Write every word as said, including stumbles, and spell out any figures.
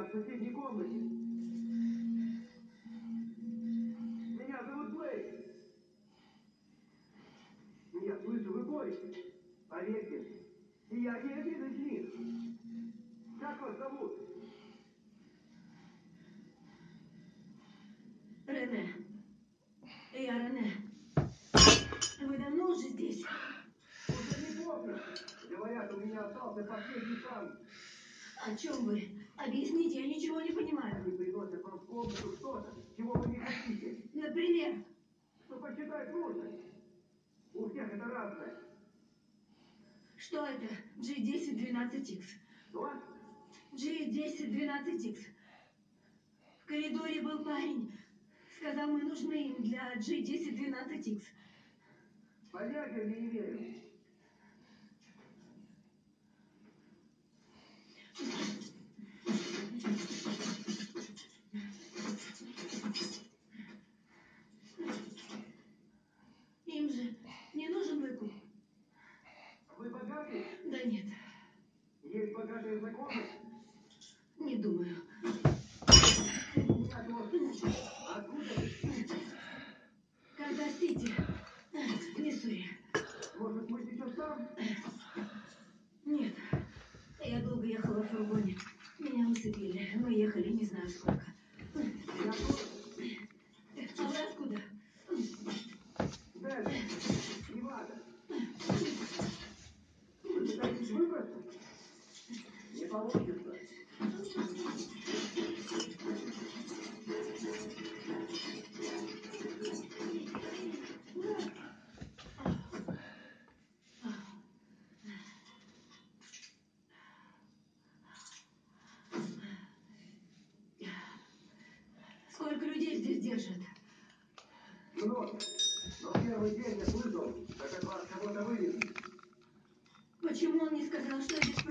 в соседней комнате. Меня зовут Блейк. Я слышу, вы боретесь. Поверьте, и я не один из них. Как вас зовут? Рене. Я Рене. Вы давно уже здесь? Уже не помню. Говорят, у меня остался последний шанс. О чем вы? Объясните, я ничего не понимаю. Они приносят вам в комнату что-то, чего вы не хотите. Например? Что почитать нужно. У всех это разное. Что это? джи десять двенадцать икс. Что? джи десять двенадцать икс. В коридоре был парень. Сказал, мы нужны им для джи десять двенадцать икс. Понятия не имею. Им же не нужен выкуп. Вы богаты? Да нет, Есть богатые знакомые? не думаю. У меня тоже. Откуда вы? Канзас-Сити. В Миссури. Может, мы сейчас там? Нет, я долго ехала в фургоне. Меня усыпили. Мы ехали не знаю сколько. Я тоже. А вы откуда? Дальше. Невада. Вы пытаетесь выбраться? Не получится. Сколько людей здесь держат? Много. Но первый день я слышал, как от вас кого-то вывезли. Почему он не сказал, что здесь